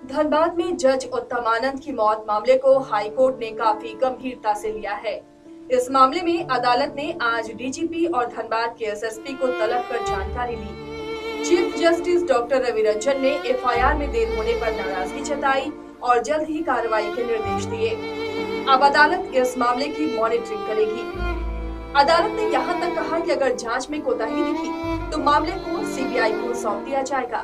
धनबाद में जज उत्तम आनंद की मौत मामले को हाई कोर्ट ने काफी गंभीरता से लिया है। इस मामले में अदालत ने आज डीजीपी और धनबाद के एसएसपी को तलब कर जानकारी ली। Chief justice doctor Ravi Ranjan ने एफआईआर में देर होने पर नाराजगी जताई और जल्द ही कार्रवाई के निर्देश दिए। अब अदालत इस मामले की मॉनिटरिंग करेगी। अदालत ने यहाँ तक कहा कि अगर जांच में कोताही दिखी तो मामले को सीबीआई को सौंप दिया जाएगा।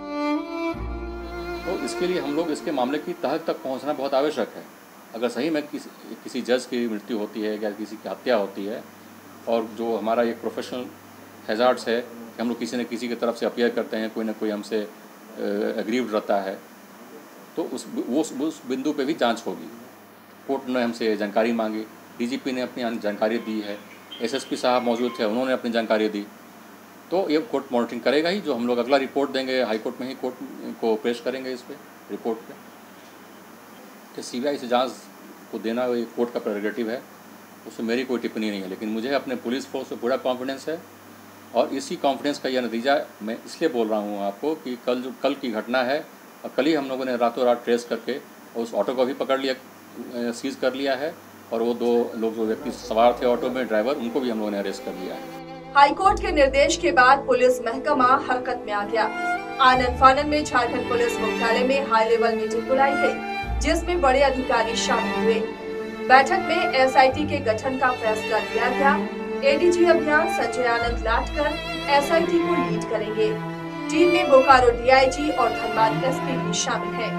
तो इसके लिए हम लोग इसके मामले की तह तक पहुंचना बहुत आवश्यक है। अगर सही में किसी जज की मृत्यु होती है या किसी की हत्या होती है और जो हमारा एक प्रोफेशनल हैजार्ड्स है कि हम लोग किसी न किसी की तरफ से अपीयर करते हैं, कोई ना कोई हमसे एग्रीव्ड रहता है, तो उस बिंदु पे भी जांच होगी। कोर्ट ने हमसे जानकारी मांगी, डीजीपी ने अपनी जानकारी दी है, एसएसपी साहब मौजूद थे, उन्होंने अपनी जानकारी दी। तो ये कोर्ट मॉनिटरिंग करेगा ही। जो हम लोग अगला रिपोर्ट देंगे हाई कोर्ट में ही कोर्ट को पेश करेंगे इस पे रिपोर्ट पे कि सीबीआई से जांच को देना ये कोर्ट का प्रेरोगेटिव है, उसमें मेरी कोई टिप्पणी नहीं है। लेकिन मुझे अपने पुलिस फोर्स पे पूरा कॉन्फिडेंस है और इसी कॉन्फिडेंस का यह नतीजा मैं इसलिए बोल रहा हूँ आपको कि कल की घटना है और कल ही हम लोगों ने रातों रात ट्रेस करके उस ऑटो को भी पकड़ लिया, सीज कर लिया है और वो 2 लोग जो व्यक्ति सवार थे ऑटो में, ड्राइवर, उनको भी हम लोगों ने अरेस्ट कर लिया है। हाईकोर्ट के निर्देश के बाद पुलिस महकमा हरकत में आ गया। आनंद फानन में झारखंड पुलिस मुख्यालय में हाई लेवल मीटिंग बुलाई गई, जिसमें बड़े अधिकारी शामिल हुए। बैठक में एसआईटी के गठन का फैसला लिया गया। एडीजी अभियान संजय आनंद लाटकर एसआईटी को लीड करेंगे। टीम में बोकारो डीआईजी और धनबाद एसपी भी शामिल हैं।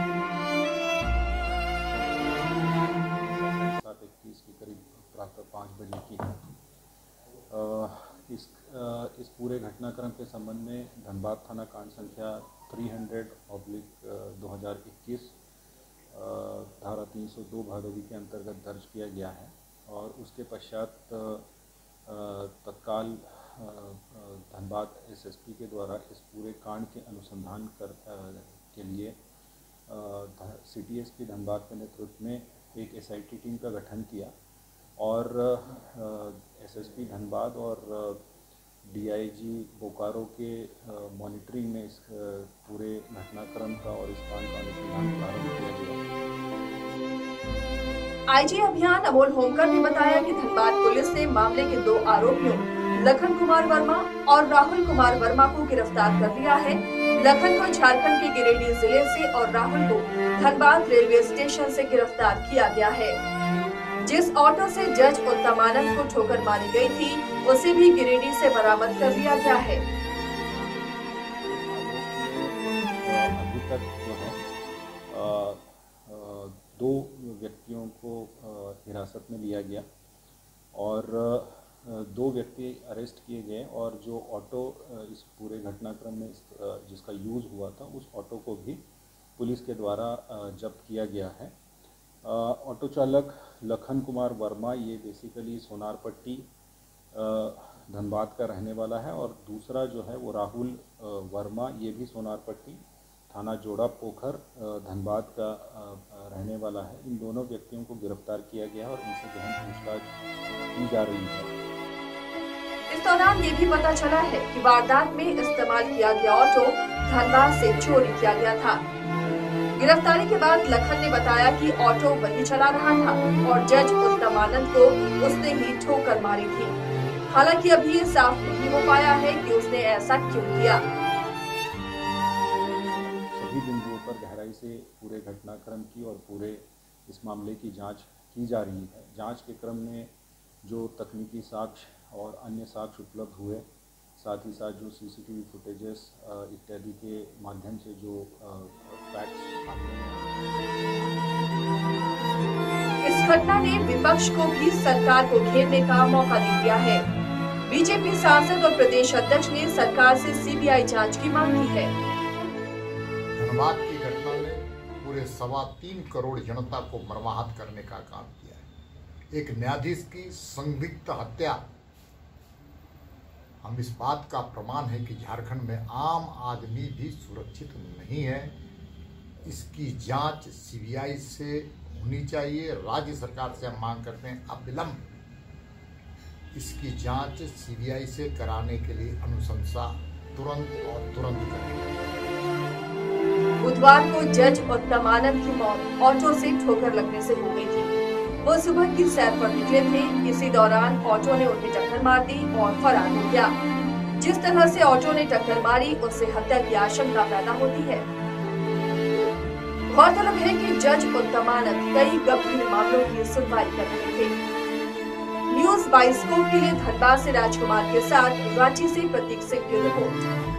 7:21 के करीब प्रातः 5 बजे की इस पूरे घटनाक्रम के संबंध में धनबाद थाना कांड संख्या 300/2021 धारा 302 भादवी के अंतर्गत दर्ज किया गया है और उसके पश्चात तत्काल धनबाद एसएसपी के द्वारा इस पूरे कांड के अनुसंधान के लिए सिटी एसपी धनबाद के नेतृत्व में एक एसआईटी टीम का गठन किया और एसएसपी धनबाद और डीआईजी बोकारो के मॉनिटरिंग में इस पूरे घटनाक्रम का और इस कांड का अनुसंधान प्रारंभ किया गया। आईजी अभियान अमोल होमकर ने बताया कि धनबाद पुलिस ने मामले के 2 आरोपियों लखन कुमार वर्मा और राहुल कुमार वर्मा को गिरफ्तार कर लिया है। लखन को झारखंड के गिरिडीह जिले से और राहुल को धनबाद रेलवे स्टेशन से गिरफ्तार किया गया है। जिस ऑटो से जज उत्तम आनंद को ठोकर मारी गई थी, उसे भी गिरिडीह से बरामद कर लिया गया है। अभी तक जो है 2 व्यक्तियों को हिरासत में लिया गया और 2 व्यक्ति अरेस्ट किए गए और जो ऑटो इस पूरे घटनाक्रम में जिसका यूज़ हुआ था, उस ऑटो को भी पुलिस के द्वारा जब्त किया गया है। ऑटो चालक लखन कुमार वर्मा ये बेसिकली सोनारपट्टी धनबाद का रहने वाला है और दूसरा जो है वो राहुल वर्मा, ये भी सोनारपट्टी थाना जोड़ा पोखर धनबाद का रहने वाला है। इन दोनों व्यक्तियों को गिरफ्तार किया गया और इनसे गहन पूछताछ की जा रही है। इस दौरान ये भी पता चला है कि वारदात में इस्तेमाल किया गया ऑटो धनबाद से चोरी किया गया था। गिरफ्तारी के बाद लखन ने बताया कि ऑटो वही चला रहा था और जज उत्तम आनंद को उसने ही ठोकर मारी थी। हालांकि अभी ये साफ नहीं हो पाया है कि उसने ऐसा क्यों किया। सभी बिंदुओं पर गहराई से पूरे घटनाक्रम की और पूरे इस मामले की जांच की जा रही है। जांच के क्रम में जो तकनीकी साक्ष्य और अन्य साक्ष्य उपलब्ध हुए, साथ ही साथ जो सीसीटीवी फुटेजेस इत्यादि के माध्यम से जो फैक्ट्स सामने इस घटना ने विपक्ष को भी सरकार को घेरने का मौका दे दिया है। बीजेपी सांसद और प्रदेश अध्यक्ष ने सरकार से सीबीआई जांच की मांग की है। धनबाद की घटना ने पूरे 3.25 करोड़ जनता को मर्माहत करने का काम किया है। एक न्यायाधीश की संदिग्ध हत्या हम इस बात का प्रमाण है कि झारखंड में आम आदमी भी सुरक्षित नहीं है। इसकी जांच सीबीआई से होनी चाहिए। राज्य सरकार से हम मांग करते हैं अविलंब इसकी जांच सीबीआई से कराने के लिए अनुशंसा तुरंत करें। बुधवार को जज उत्तम आनंद की मौत ऑटो से ठोकर लगने से हो गई थी। वो सुबह की सैर पर निकले थे। इसी दौरान ऑटो ने उन्हें टक्कर मार दी और फरार हो गया। जिस तरह से ऑटो ने टक्कर मारी, उससे हत्या की आशंका पैदा होती है। गौरतलब है कि जज उत्तम आनंद कई गंभीर मामलों की सुनवाई कर रहे थे। न्यूज़ 22 के लिए धनबाद से राजकुमार के साथ रांची से प्रतीक सिंह की रिपोर्ट।